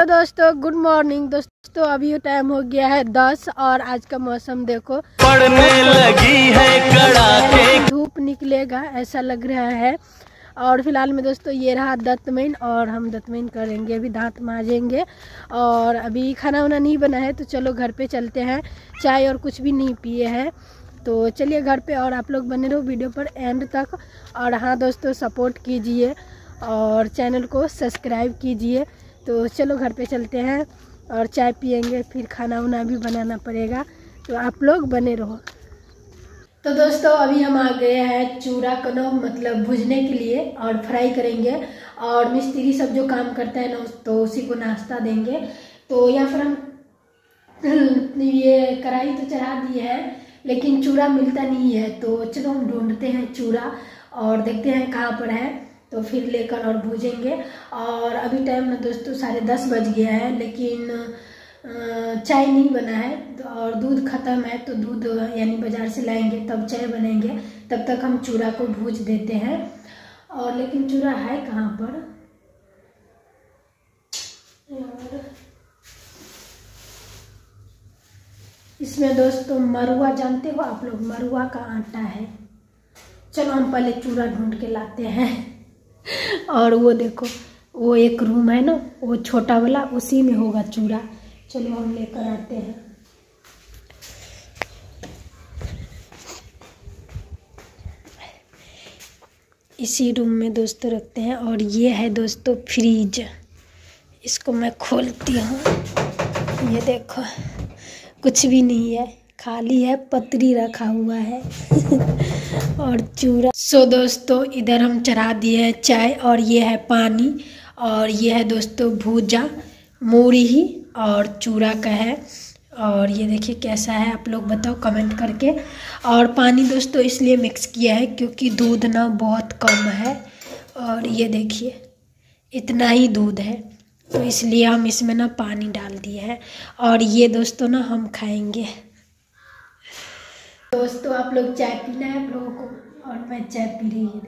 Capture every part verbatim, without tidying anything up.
दोस्तों good morning दोस्तों। अभी टाइम हो गया है दस और आज का मौसम देखो पड़ने लगी है कड़ाके, धूप निकलेगा ऐसा लग रहा है। और फिलहाल में दोस्तों ये रहा दत्तमैन और हम दत्तमैन करेंगे, अभी दांत मांजेंगे और अभी खाना वाना नहीं बना है तो चलो घर पे चलते हैं। चाय और कुछ भी नहीं पिए हैं तो चलिए घर पे और आप लोग बने रहो वीडियो पर एंड तक। और हाँ दोस्तों सपोर्ट कीजिए और चैनल को सब्सक्राइब कीजिए। तो चलो घर पे चलते हैं और चाय पियेंगे, फिर खाना वाना भी बनाना पड़ेगा तो आप लोग बने रहो। तो दोस्तों अभी हम आ गए हैं चूड़ा कनो मतलब भूजने के लिए और फ्राई करेंगे और मिस्त्री सब जो काम करता है ना तो उसी को नाश्ता देंगे। तो यहाँ पर हम ये कढ़ाई तो चढ़ा दिए हैं लेकिन चूड़ा मिलता नहीं है तो चलो हम ढूंढते हैं चूड़ा और देखते हैं कहाँ पर है तो फिर लेकर और भूजेंगे। और अभी टाइम ना दोस्तों साढ़े दस बज गया है लेकिन चाय नहीं बना है और दूध ख़त्म है तो दूध यानी बाज़ार से लाएंगे तब चाय बनेंगे। तब तक हम चूड़ा को भूज देते हैं। और लेकिन चूड़ा है कहाँ पर और इसमें दोस्तों मरुआ जानते हो आप लोग, मरुआ का आटा है। चलो हम पहले चूड़ा ढूंढ के लाते हैं। और वो देखो वो एक रूम है ना वो छोटा वाला उसी में होगा चूड़ा, चलो हम लेकर आते हैं। इसी रूम में दोस्तों रखते हैं। और ये है दोस्तों फ्रीज, इसको मैं खोलती हूँ, ये देखो कुछ भी नहीं है खाली है, पतरी रखा हुआ है और चूड़ा। सो दोस्तों इधर हम चढ़ा दिए हैं चाय और ये है पानी और ये है दोस्तों भूजा मूढ़ी ही और चूड़ा का है। और ये देखिए कैसा है आप लोग बताओ कमेंट करके। और पानी दोस्तों इसलिए मिक्स किया है क्योंकि दूध ना बहुत कम है और ये देखिए इतना ही दूध है तो इसलिए हम इसमें ना पानी डाल दिए हैं। और ये दोस्तों ना हम खाएंगे। दोस्तों आप लोग चाय पीना है आप लोगों को और मैं चाय पी रही हूँ।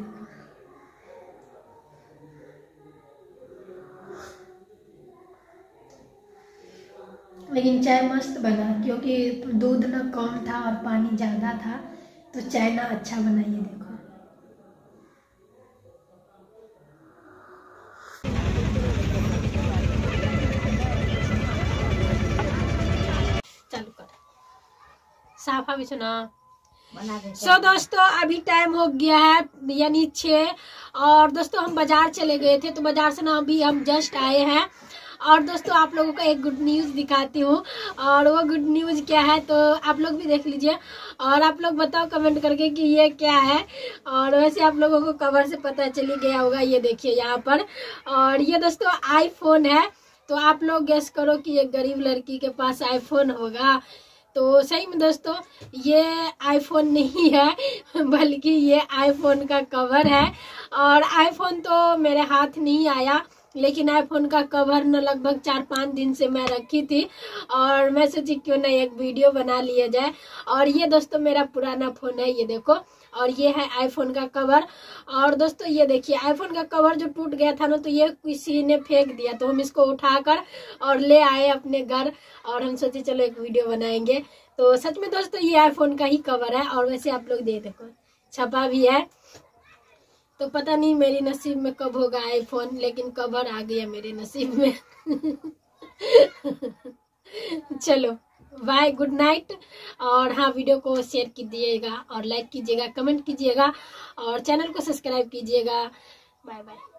लेकिन चाय मस्त बना क्योंकि दूध ना कम था और पानी ज़्यादा था तो चाय ना अच्छा बना। ये देखो चालू कर साफा भी सुना। सो so, दोस्तों अभी टाइम हो गया है यानी छः और दोस्तों हम बाजार चले गए थे तो बाजार से ना अभी हम जस्ट आए हैं। और दोस्तों आप लोगों को एक गुड न्यूज़ दिखाती हूँ और वो गुड न्यूज़ क्या है तो आप लोग भी देख लीजिए और आप लोग बताओ कमेंट करके कि ये क्या है। और वैसे आप लोगों को कवर से पता चली गया होगा, ये देखिए यहाँ पर। और ये दोस्तों आईफोन है तो आप लोग गेस करो कि एक गरीब लड़की के पास आईफोन होगा। तो सही में दोस्तों ये आईफोन नहीं है बल्कि ये आईफोन का कवर है। और आईफोन तो मेरे हाथ नहीं आया लेकिन आईफोन का कवर न लगभग चार पाँच दिन से मैं रखी थी और मैं सोची क्यों ना एक वीडियो बना लिया जाए। और ये दोस्तों मेरा पुराना फ़ोन है, ये देखो। और ये है आईफोन का कवर। और दोस्तों ये देखिए आईफोन का कवर जो टूट गया था ना तो ये किसी ने फेंक दिया तो हम इसको उठाकर और ले आए अपने घर और हम सोचे चलो एक वीडियो बनाएंगे। तो सच में दोस्तों ये आईफोन का ही कवर है और वैसे आप लोग दे देखो छपा भी है। तो पता नहीं मेरी नसीब में कब होगा आईफोन लेकिन कवर आ गया मेरे नसीब में चलो बाय गुड नाइट। और हाँ वीडियो को शेयर कीजिएगा और लाइक कीजिएगा, कमेंट कीजिएगा और चैनल को सब्सक्राइब कीजिएगा। Bye bye.